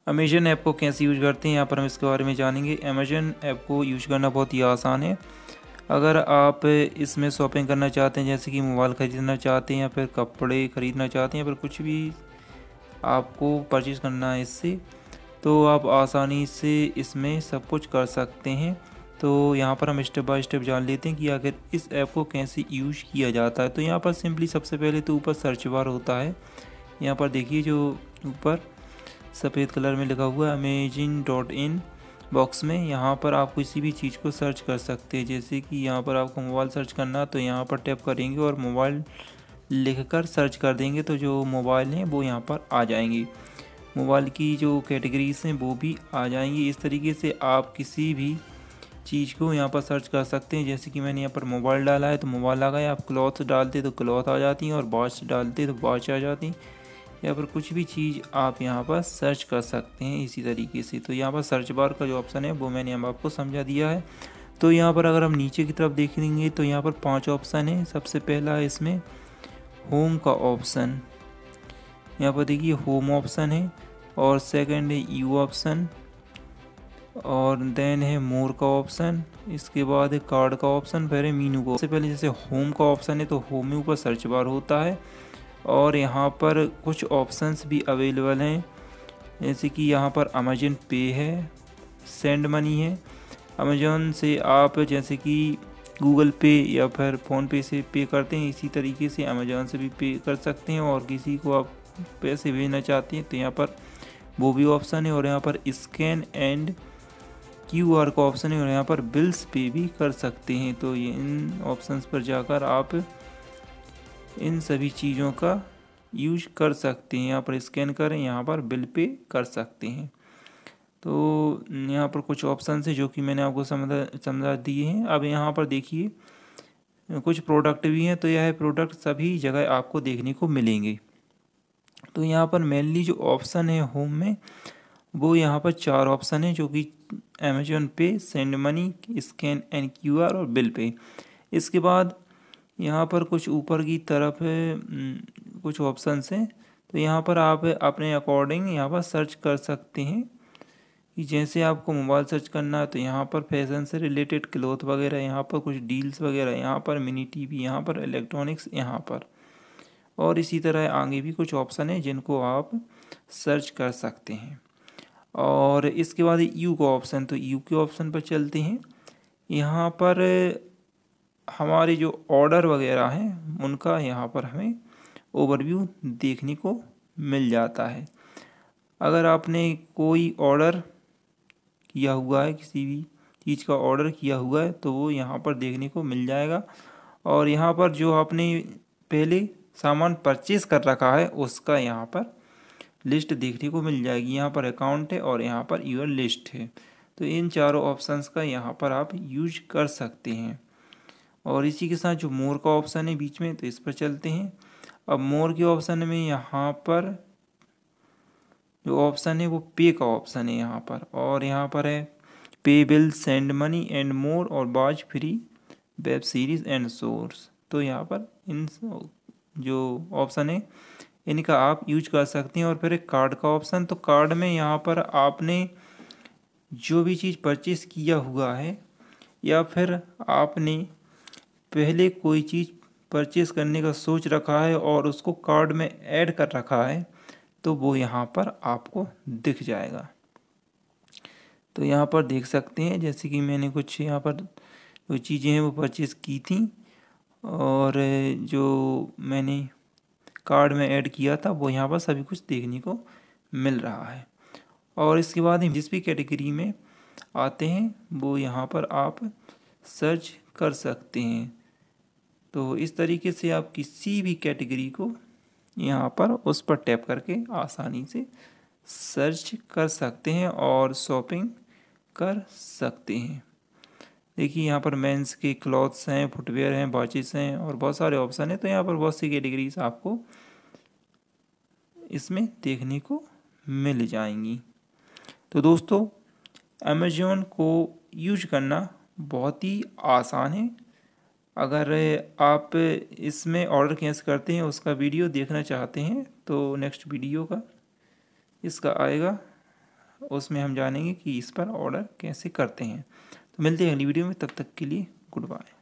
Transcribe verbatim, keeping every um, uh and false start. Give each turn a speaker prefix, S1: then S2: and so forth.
S1: Amazon app को कैसे use करते हैं, यहाँ पर हम इसके बारे में जानेंगे। अमेजन ऐप को यूज करना बहुत ही आसान है। अगर आप इसमें शॉपिंग करना चाहते हैं, जैसे कि मोबाइल ख़रीदना चाहते हैं या फिर कपड़े ख़रीदना चाहते हैं या फिर कुछ भी आपको परचेज करना है इससे, तो आप आसानी से इसमें सब कुछ कर सकते हैं। तो यहाँ पर हम स्टेप बाय स्टेप जान लेते हैं कि आखिर इस ऐप को कैसे यूज किया जाता है। तो यहाँ पर सिंपली सबसे पहले तो ऊपर सर्च बार होता है। यहाँ पर देखिए जो ऊपर सफ़ेद कलर में लिखा हुआ है अमेजिन डॉट इन बॉक्स में, यहाँ पर आप किसी भी चीज़ को सर्च कर सकते हैं। जैसे कि यहाँ पर आपको मोबाइल सर्च करना, तो यहाँ पर टैप करेंगे और मोबाइल लिखकर सर्च कर देंगे तो जो मोबाइल हैं वो यहाँ पर आ जाएंगी। मोबाइल की जो कैटेगरीज हैं वो भी आ जाएंगी। इस तरीके से आप किसी भी चीज़ को यहाँ पर सर्च कर सकते हैं। जैसे कि मैंने यहाँ पर मोबाइल डाला है तो मोबाइल आ गया, आप क्लॉथ डालते तो क्लॉथ आ जाती हैं और वॉच डालते तो वॉच आ जाती, या फिर कुछ भी चीज़ आप यहाँ पर सर्च कर सकते हैं इसी तरीके से। तो यहाँ पर सर्च बार का जो ऑप्शन है वो मैंने हम आपको समझा दिया है। तो यहाँ पर अगर हम नीचे की तरफ देखेंगे तो यहाँ पर पांच ऑप्शन है। सबसे पहला है इसमें होम का ऑप्शन, यहाँ पर देखिए होम ऑप्शन है, और सेकंड है यू ऑप्शन, और देन है मोर का ऑप्शन, इसके बाद है कार्ड का ऑप्शन, फिर है मीनू का। सबसे पहले जैसे होम का ऑप्शन है तो होम में ऊपर सर्च बार होता है और यहाँ पर कुछ ऑप्शंस भी अवेलेबल हैं। जैसे कि यहाँ पर अमेजन पे है, सेंड मनी है। अमेजन से आप जैसे कि गूगल पे या फिर फ़ोन पे से पे करते हैं, इसी तरीके से अमेजन से भी पे कर सकते हैं। और किसी को आप पैसे भेजना चाहते हैं तो यहाँ पर वो भी ऑप्शन है, और यहाँ पर स्कैन एंड क्यू आर का ऑप्शन है, और यहाँ पर बिल्स पे भी कर सकते हैं। तो ये इन ऑप्शंस पर जाकर आप इन सभी चीज़ों का यूज कर सकते हैं। यहाँ पर स्कैन करें, यहाँ पर बिल पे कर सकते हैं। तो यहाँ पर कुछ ऑप्शन है जो कि मैंने आपको समझा समझा दिए हैं। अब यहाँ पर देखिए कुछ प्रोडक्ट भी हैं, तो यह प्रोडक्ट सभी जगह आपको देखने को मिलेंगे। तो यहाँ पर मेनली जो ऑप्शन है होम में, वो यहाँ पर चार ऑप्शन है, जो कि Amazon pay, send money, scan and Q R और बिल पे। इसके बाद यहाँ पर कुछ ऊपर की तरफ कुछ ऑप्शंस हैं, तो यहाँ पर आप अपने अकॉर्डिंग यहाँ पर सर्च कर सकते हैं कि जैसे आपको मोबाइल सर्च करना है तो यहाँ पर फैशन से रिलेटेड क्लॉथ वगैरह, यहाँ पर कुछ डील्स वगैरह, यहाँ पर मिनी टीवी, यहाँ पर इलेक्ट्रॉनिक्स, यहाँ पर, और इसी तरह आगे भी कुछ ऑप्शन है जिनको आप सर्च कर सकते हैं। और इसके बाद यू का ऑप्शन, तो यू के ऑप्शन पर चलते हैं। यहाँ पर हमारे जो ऑर्डर वगैरह हैं उनका यहाँ पर हमें ओवरव्यू देखने को मिल जाता है। अगर आपने कोई ऑर्डर किया हुआ है, किसी भी चीज़ का ऑर्डर किया हुआ है, तो वो यहाँ पर देखने को मिल जाएगा। और यहाँ पर जो आपने पहले सामान परचेज़ कर रखा है उसका यहाँ पर लिस्ट देखने को मिल जाएगी। यहाँ पर अकाउंट है और यहाँ पर यूर लिस्ट है। तो इन चारों ऑप्शंस का यहाँ पर आप यूज कर सकते हैं। और इसी के साथ जो मोर का ऑप्शन है बीच में, तो इस पर चलते हैं। अब मोर के ऑप्शन में यहाँ पर जो ऑप्शन है वो पे का ऑप्शन है यहाँ पर, और यहाँ पर है pay bill, send money and more, और watch free web series and शोर्स। तो यहाँ पर इन जो ऑप्शन है इनका आप यूज कर सकते हैं। और फिर एक कार्ड का ऑप्शन, तो कार्ड में यहाँ पर आपने जो भी चीज़ परचेस किया हुआ है या फिर आपने पहले कोई चीज़ परचेस करने का सोच रखा है और उसको कार्ड में ऐड कर रखा है, तो वो यहाँ पर आपको दिख जाएगा। तो यहाँ पर देख सकते हैं जैसे कि मैंने कुछ यहाँ पर जो चीज़ें हैं वो परचेस की थी और जो मैंने कार्ड में ऐड किया था वो यहाँ पर सभी कुछ देखने को मिल रहा है। और इसके बाद जिस भी कैटेगरी में आते हैं वो यहाँ पर आप सर्च कर सकते हैं। तो इस तरीके से आप किसी भी कैटेगरी को यहाँ पर उस पर टैप करके आसानी से सर्च कर सकते हैं और शॉपिंग कर सकते हैं। देखिए यहाँ पर मेंस के क्लॉथ्स हैं, फुटवेयर हैं, वॉचेस हैं और बहुत सारे ऑप्शन हैं। तो यहाँ पर बहुत सी कैटेगरीज आपको इसमें देखने को मिल जाएंगी। तो दोस्तों अमेज़न को यूज करना बहुत ही आसान है। अगर आप इसमें ऑर्डर कैसे करते हैं उसका वीडियो देखना चाहते हैं तो नेक्स्ट वीडियो का इसका आएगा, उसमें हम जानेंगे कि इस पर ऑर्डर कैसे करते हैं। तो मिलते हैं अगली वीडियो में, तब तक के लिए गुड बाय।